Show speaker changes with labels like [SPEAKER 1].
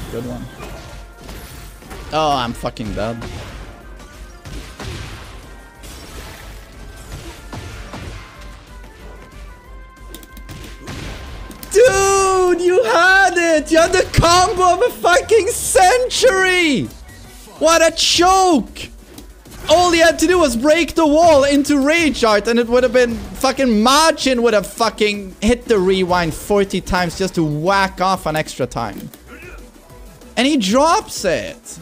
[SPEAKER 1] Good one. Oh, I'm fucking dead. Dude, you had it! You had the combo of a fucking century! What a choke! All you had to do was break the wall into rage art and it would have been fucking Majin would have fucking hit the rewind 40 times just to whack off an extra time. And he drops it.